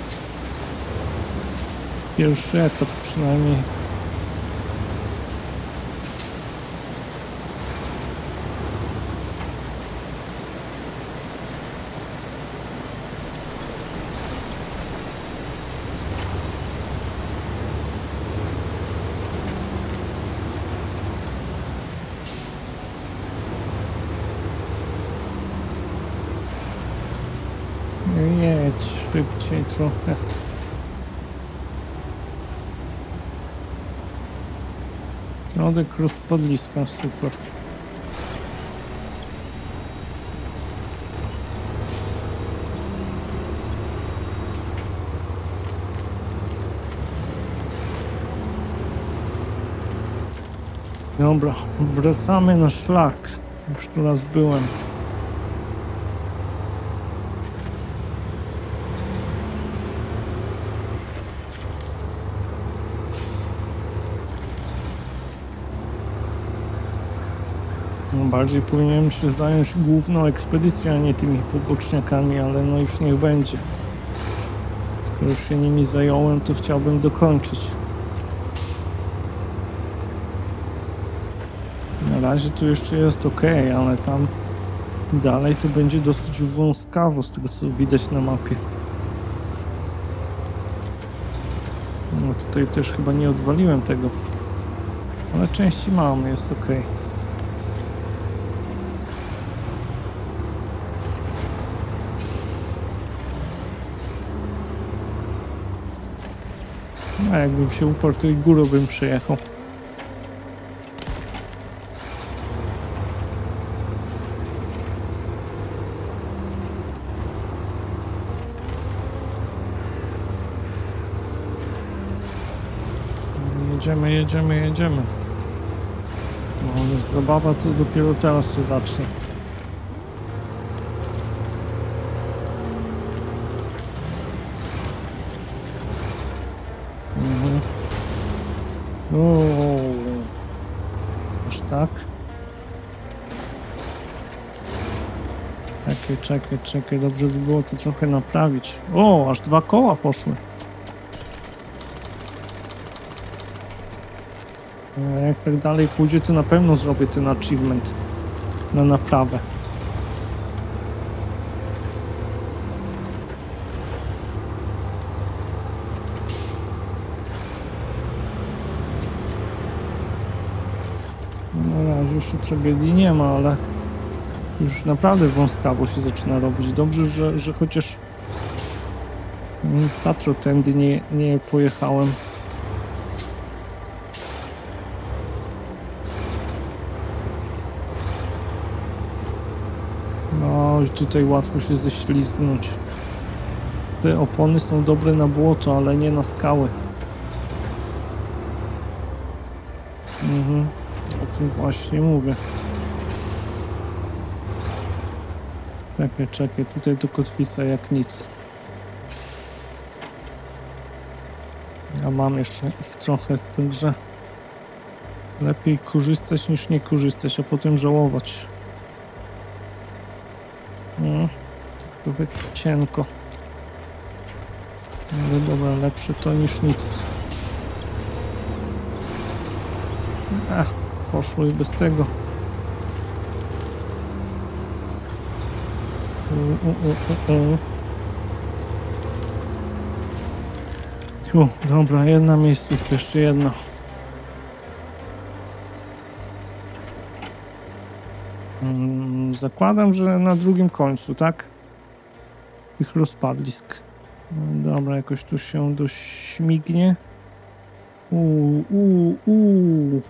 Pierwszy etap przynajmniej. Jedź szybciej trochę. Środek rozpadliska, super. Dobra, wracamy na szlak. Już tu raz byłem. No, bardziej powinienem się zająć główną ekspedycją, a nie tymi poboczniakami, ale no już niech będzie. Skoro już się nimi zająłem, to chciałbym dokończyć. Na razie tu jeszcze jest ok, ale tam dalej to będzie dosyć wąskawo, z tego co widać na mapie. No tutaj też chyba nie odwaliłem tego, ale części mam, jest ok. A jakbym się uparł, to i górą bym przejechał. Jedziemy, jedziemy, jedziemy. No, ale zabawa to dopiero teraz się zacznie. Mhm. O, aż tak? Czekaj, czekaj, czekaj, dobrze by było to trochę naprawić. O, aż dwa koła poszły. Jak tak dalej pójdzie, to na pewno zrobię ten achievement na naprawę. Na razie jeszcze tragedii nie ma, ale już naprawdę wąskawo się zaczyna robić. Dobrze, że, że chociaż Tatro tędy nie, nie pojechałem. No i tutaj łatwo się ześlizgnąć. Te opony są dobre na błoto, ale nie na skały. Mhm. O tym właśnie mówię. Czekaj, czekaj, tutaj do kotwica jak nic. A mam jeszcze ich trochę, także lepiej korzystać niż nie korzystać, a potem żałować. No, trochę cienko. Ale dobra, lepsze to niż nic. Ach, poszło i bez tego. U, u, u, u, u. U, dobra, jedna miejscówka, jeszcze jedna. Hmm, zakładam, że na drugim końcu, tak? Tych rozpadlisk. No, dobra, jakoś tu się dość śmignie. Uuu, uuu, uuu.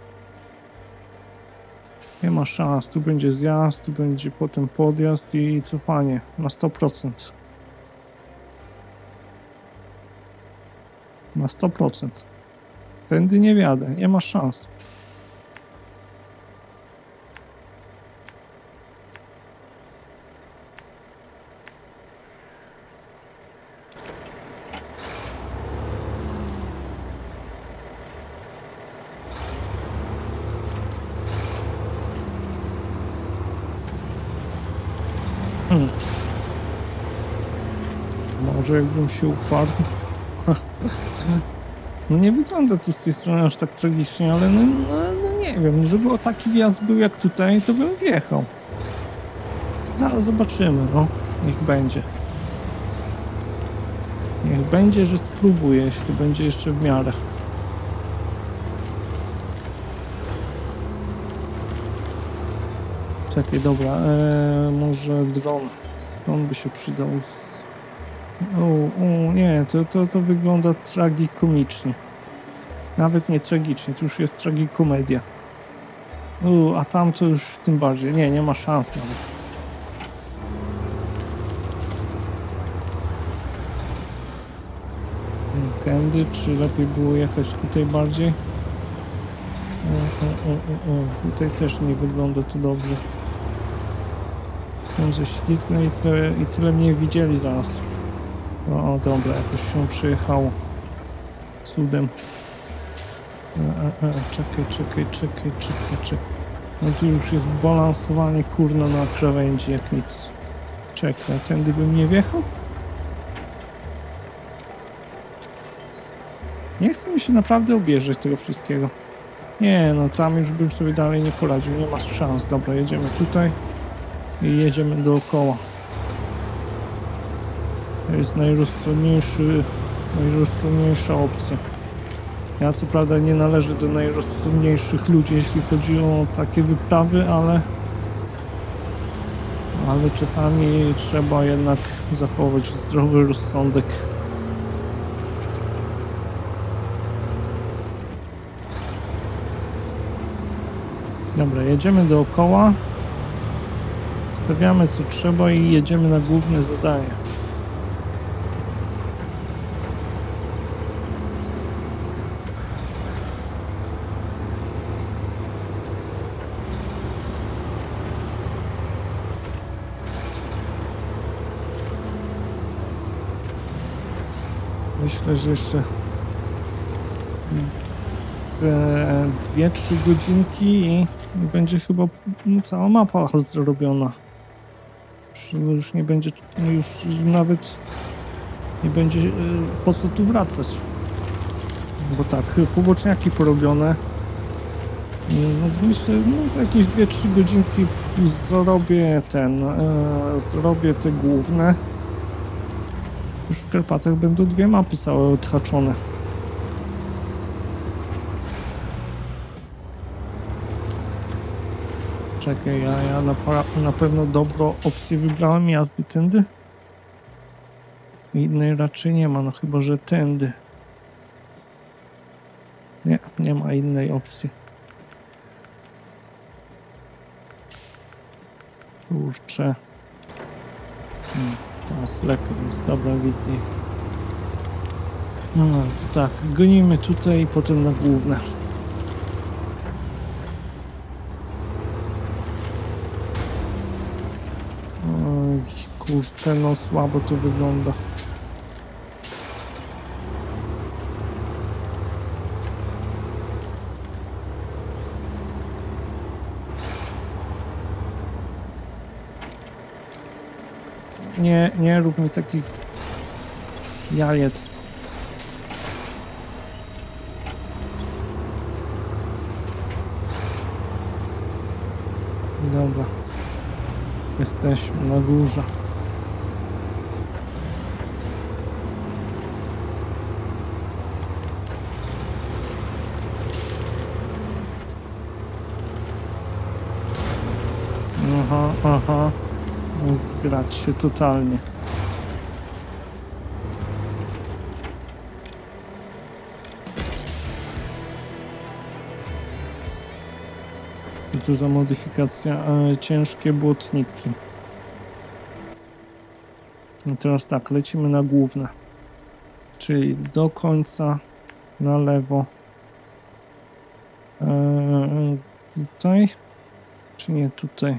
Nie ma szans, tu będzie zjazd, tu będzie potem podjazd i cofanie na sto procent. Na sto procent. Tędy nie wjadę, nie ma szans. Hmm. Może jakbym się uparł. No nie wygląda to z tej strony aż tak tragicznie, ale no, no, no nie wiem, żeby o taki wjazd był jak tutaj, to bym wjechał. Zaraz zobaczymy, no. Niech będzie. Niech będzie, że spróbuję, jeśli będzie jeszcze w miarę. Czekaj, dobra, eee, może dron. Dron by się przydał z... O, o nie, to, to, to wygląda tragikomicznie. Nawet nie tragicznie, to już jest tragikomedia. O, a tam to już tym bardziej. Nie, nie ma szans nawet. Tędy, czy lepiej było jechać tutaj bardziej? O, o, o, o, o. Tutaj też nie wygląda to dobrze. Może ślizgnę i tyle, i tyle mnie widzieli zaraz. O, dobra, jakoś się przyjechało. Cudem. E, e, e, czekaj, czekaj, czekaj, czekaj, czekaj. No tu już jest balansowanie kurno na krawędzi jak nic. Czekaj, tędy bym nie wjechał? Nie chce mi się naprawdę objeżdżać tego wszystkiego. Nie, no tam już bym sobie dalej nie poradził, nie ma szans. Dobra, jedziemy tutaj i jedziemy dookoła. To jest najrozsądniejszy, najrozsądniejsza opcja. Ja co prawda nie należę do najrozsądniejszych ludzi, jeśli chodzi o takie wyprawy, ale ale czasami trzeba jednak zachować zdrowy rozsądek. Dobra, jedziemy dookoła, stawiamy co trzeba i jedziemy na główne zadanie. Myślę, że jeszcze z dwie trzy godzinki i będzie chyba cała mapa zrobiona. Już, już nie będzie, już nawet nie będzie po co tu wracać. Bo tak, poboczniaki porobione, No, myślę, no za jakieś dwie trzy godzinki zrobię ten, e, zrobię te główne. Już w Karpatach będą dwie mapy całe odhaczone. Czekaj, ja, ja na, na pewno dobrą opcję wybrałem jazdy tędy. Innej raczej nie ma, no chyba, że tędy. Nie, nie ma innej opcji. Kurczę. Hmm, teraz lepiej jest, dobra, widniej. No to tak, gonimy tutaj i potem na główne. Oj, kurczę, no słabo to wygląda. Nie, nie rób mi takich jajec. Dobra. Jesteśmy na górze. Aha, aha. Zgrać się totalnie. I tu za modyfikacja e, ciężkie błotniki. I teraz tak, lecimy na główne. Czyli do końca na lewo. E, tutaj? Czy nie tutaj?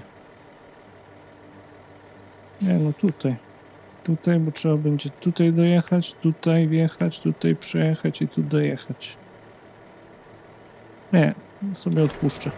Nie, no tutaj. Tutaj, bo trzeba będzie tutaj dojechać, tutaj wjechać, tutaj przejechać i tu dojechać. Nie, sobie odpuszczę.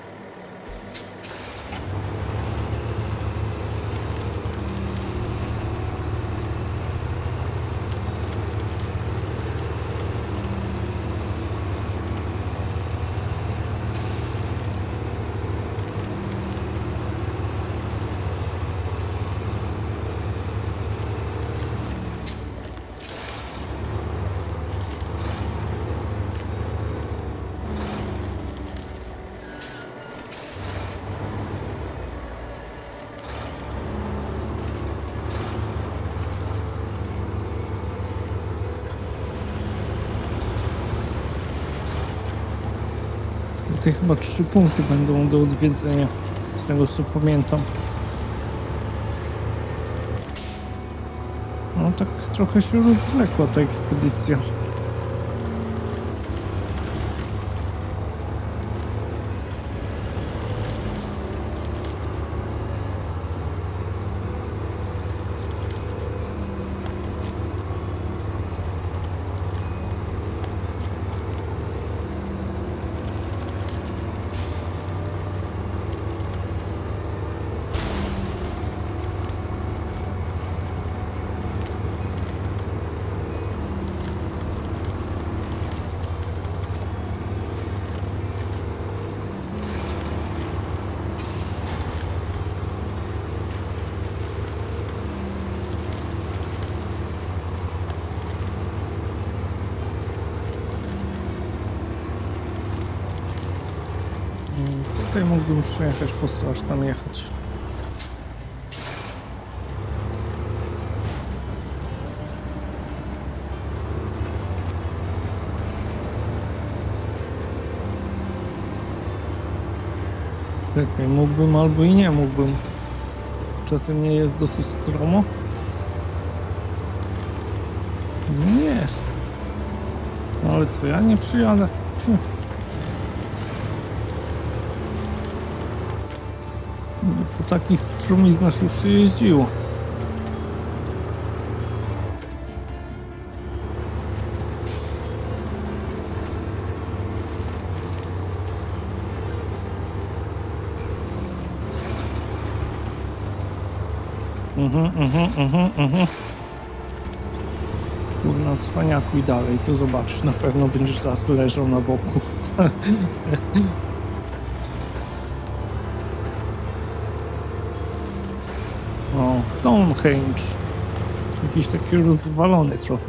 Tutaj chyba trzy punkty będą do odwiedzenia, z tego co pamiętam. No tak trochę się rozwlekła ta ekspedycja. Tutaj mógłbym przejechać, po co aż tam jechać. Czekaj, mógłbym albo i nie mógłbym. Czasem nie jest dosyć stromo. Nie jest. No ale co, ja nie przyjadę. Hm. Po takich strumiznach już się jeździło. Mhm, mhm, mhm, mhm. Kurna, cwaniakuj dalej, to zobaczysz, na pewno będziesz zaraz leżał na boku. Stonehenge. Jakiś taki rozwalony trochę.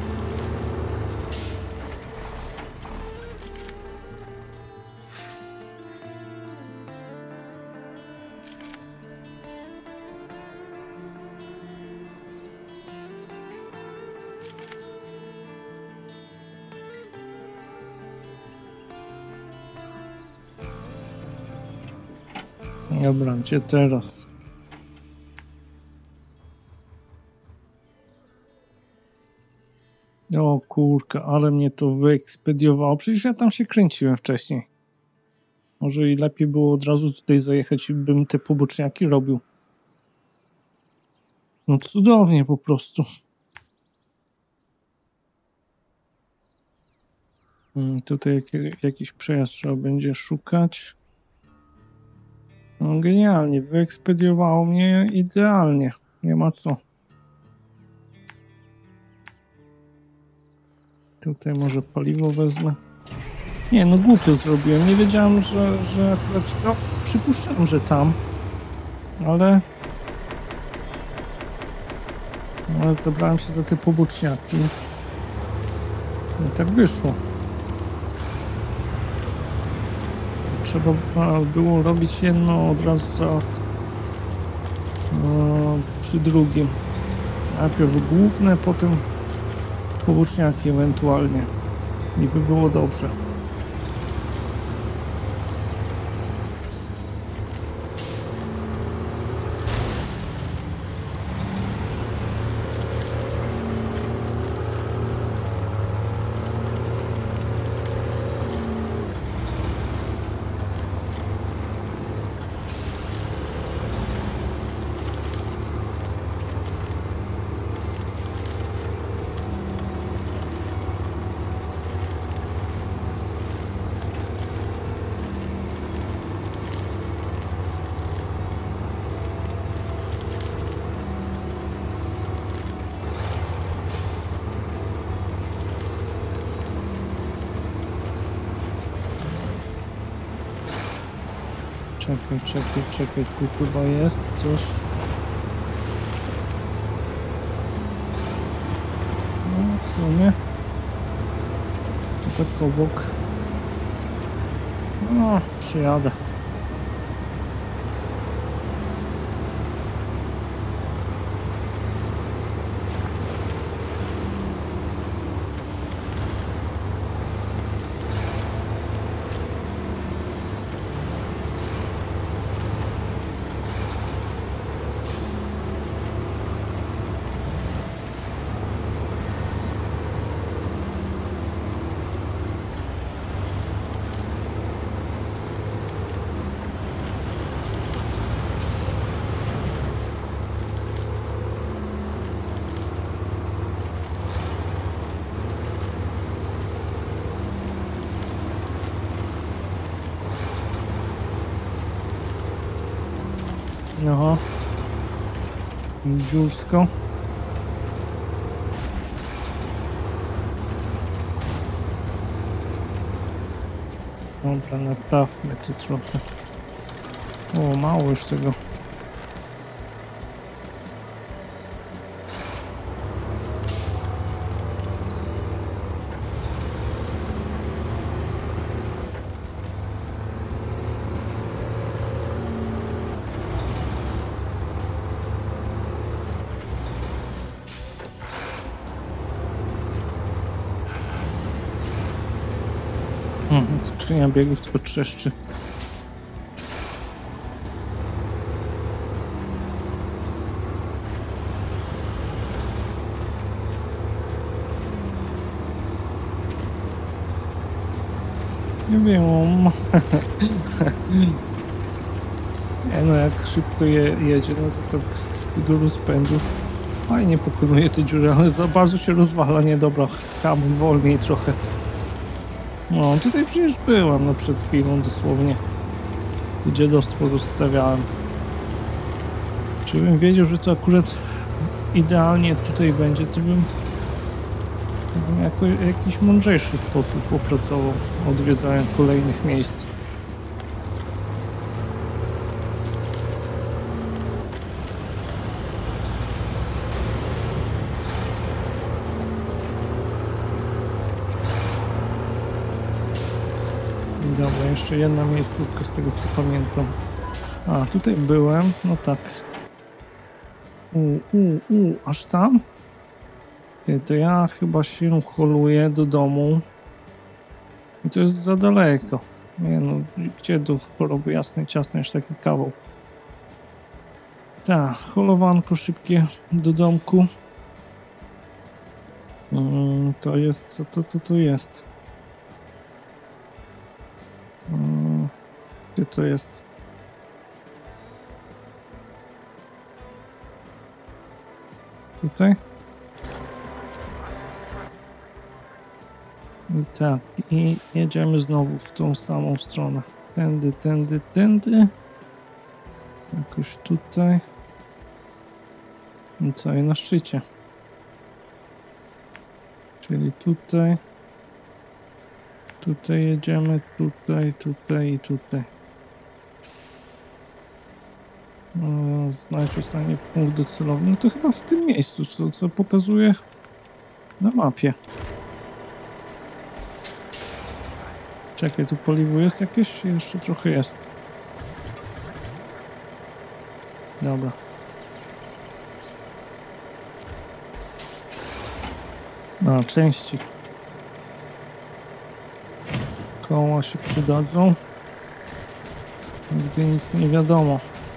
Dobra, gdzie teraz? O kurka, ale mnie to wyekspediowało. Przecież ja tam się kręciłem wcześniej. Może i lepiej było od razu tutaj zajechać i bym te poboczniaki robił. No cudownie po prostu. Hmm, tutaj jak, jakiś przejazd trzeba będzie szukać. No genialnie, wyekspediowało mnie idealnie. Nie ma co. Tutaj może paliwo wezmę. Nie, no głupio zrobiłem. Nie wiedziałem, że, że akurat... No, przypuszczam, że tam. Ale... Ale zabrałem się za te poboczniaki. I tak wyszło. Trzeba było robić jedno od razu zaraz no, przy drugim. Najpierw główne, potem poboczniaki ewentualnie. I by było dobrze. Czekaj, czekaj, czekaj, tu chyba jest coś. No w sumie. Tu tak obok. No, przyjadę. Aha. Dziursko. Dobra, naprawmy tu trochę. O, mało już tego. Hmm, skrzynia biegów tylko trzeszczy. Nie wiem, nie no, jak szybko je, jedzie, no to tak z tego rozpędu fajnie pokonuje te dziury, ale za bardzo się rozwala, nie dobra, hamuj wolniej trochę. No, tutaj przecież byłem, no przed chwilą dosłownie. To dziadostwo rozstawiałem. Czy bym wiedział, że to akurat idealnie tutaj będzie, to bym, to bym jako, jakiś mądrzejszy sposób popracował, odwiedzając kolejnych miejsc. Dobra, jeszcze jedna miejscówka z tego co pamiętam. A, tutaj byłem, no tak. U, u, u, aż tam? Ty, to ja chyba się holuję do domu. I to jest za daleko. Nie no, gdzie do choroby jasnej, ciasnej, już taki kawał. Tak, holowanko szybkie do domku. Hmm, to jest, co to, to, to jest? Hmm, gdzie to jest? Tutaj? I tak, i jedziemy znowu w tą samą stronę. Tędy, tędy, tędy. Jakoś tutaj. I co, i na szczycie. Czyli tutaj. Tutaj jedziemy, tutaj, tutaj i tutaj. No, znajdź ostatni punkt docelowy. No to chyba w tym miejscu, co, co pokazuje na mapie. Czekaj, tu paliwo jest jakieś? Jeszcze trochę jest. Dobra. A, części. Koła się przydadzą. Nigdy nic nie wiadomo.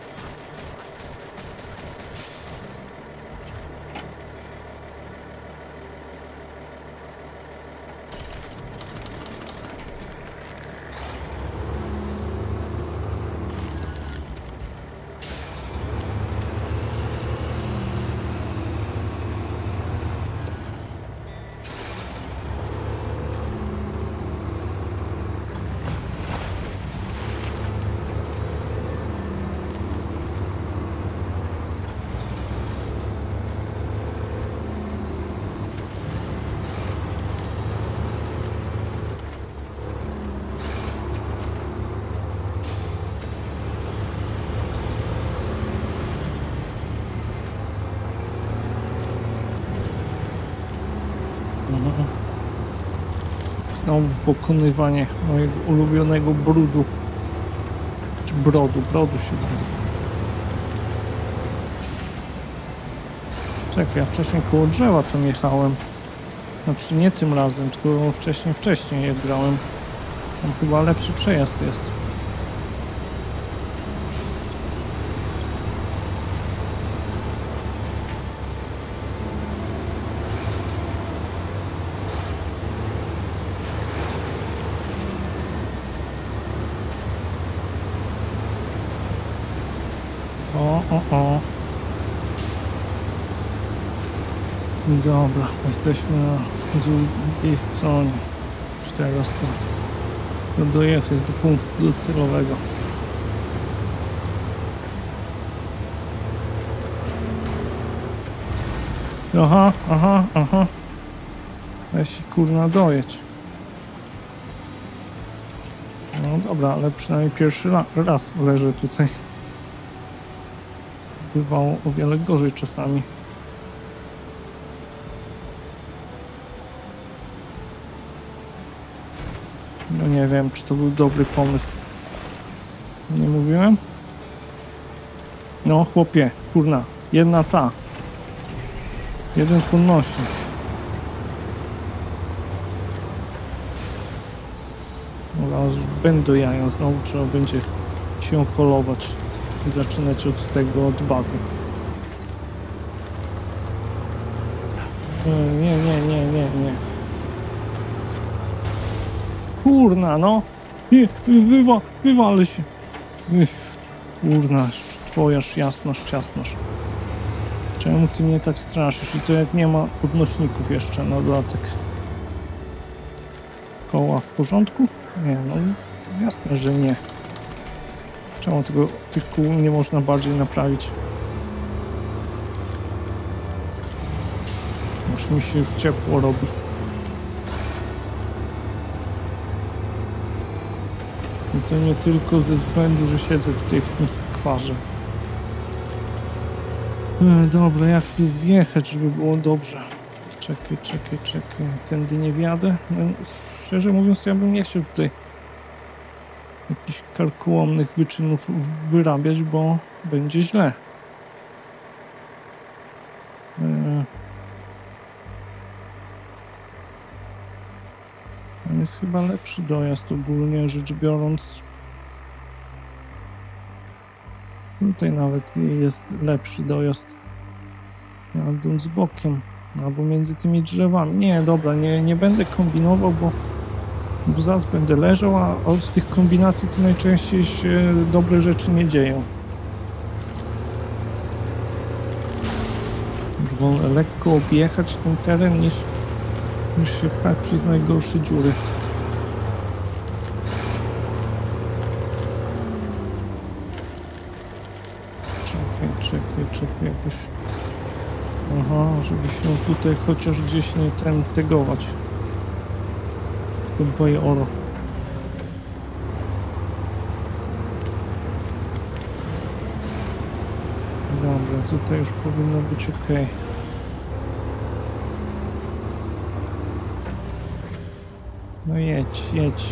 Znowu pokonywanie mojego ulubionego brudu. Czy brodu, brodu się mówi. Czekaj, ja wcześniej koło drzewa tam jechałem. Znaczy nie tym razem, tylko wcześniej, wcześniej je grałem. Tam chyba lepszy przejazd jest. O, o, o. Dobra, jesteśmy na drugiej stronie. Już teraz to, to dojechać do punktu docelowego. Aha, aha, aha. Weź się kurna dojedź. No dobra, ale przynajmniej pierwszy raz leżę tutaj. Bywało o wiele gorzej czasami. No nie wiem, czy to był dobry pomysł. Nie mówiłem? No chłopie, kurna, jedna ta. Jeden podnośnik. No, aż będę jaja, znowu trzeba będzie się holować i zaczynać od tego, od bazy. Nie, nie, nie, nie, nie. Kurna, no. Nie, wywa, wywalę się. Uff, kurna, twojaż jasność, jasność. Czemu ty mnie tak straszysz? I to jak nie ma podnośników jeszcze na dodatek. Koła w porządku? Nie, no jasne, że nie. Czemu tego, tych kół nie można bardziej naprawić? Już mi się już ciepło robi. I to nie tylko ze względu, że siedzę tutaj w tym skwarze. E, dobra, jak tu wjechać, żeby było dobrze? Czekaj, czekaj, czekaj. Tędy nie wjadę? No, szczerze mówiąc, ja bym nie chciał tutaj jakichś karkołomnych wyczynów wyrabiać, bo będzie źle. Yy. Tam jest chyba lepszy dojazd ogólnie rzecz biorąc. Tutaj nawet jest lepszy dojazd. Jadąc bokiem. Albo między tymi drzewami. Nie, dobra, nie, nie będę kombinował, bo, bo zaraz będę leżał, a od tych kombinacji to najczęściej się dobre rzeczy nie dzieją. Już wolę lekko objechać ten teren niż, niż się pchać przez najgorsze dziury. Czekaj, czekaj, czekaj, jakoś... Aha, żeby się tutaj chociaż gdzieś nie ten tegować. W tym Bajoro. Dobra, tutaj już powinno być ok. No jedź, jedź.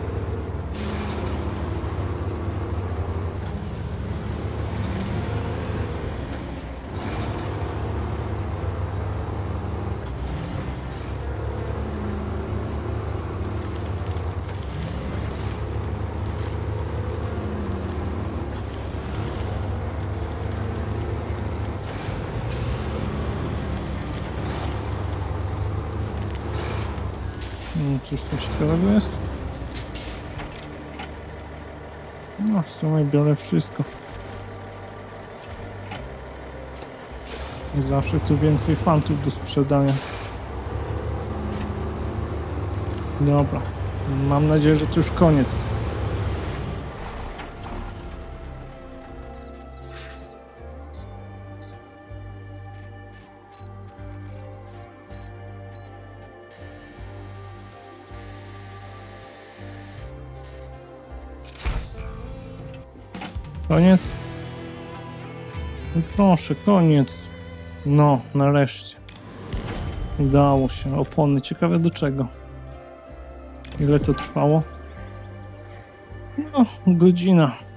Coś tu ciekawego jest? No, w sumie biorę wszystko. Zawsze tu więcej fantów do sprzedania. Dobra. Mam nadzieję, że to już koniec. Koniec? No proszę, koniec. No, nareszcie. Udało się. Opony. Ciekawe do czego. Ile to trwało? No, godzina.